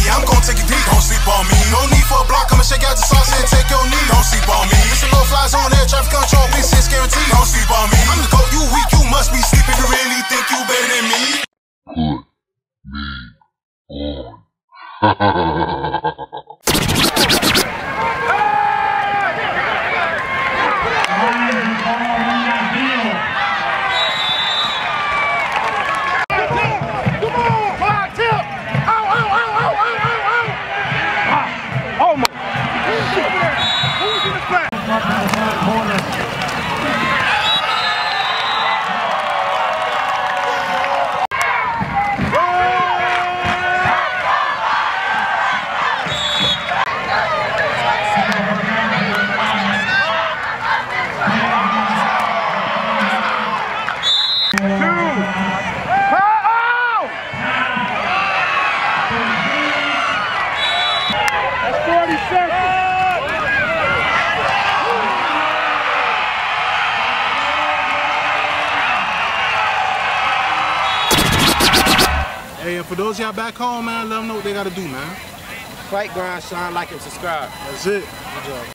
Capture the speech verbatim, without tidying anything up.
I'm gon' take it deep. Don't sleep on me. No need for a block, I'ma shake out the sauce and take your knee. Don't sleep on me. It's a low flies on air traffic control, P C S guaranteed. Don't sleep on me. I'm the GOAT, you weak, you must be sleeping. You really think you better than me? Put me on. Hey, and for those y'all back home, man, let them know what they gotta do, man. Fight, grind, shine, like, and subscribe. That's it. Good job.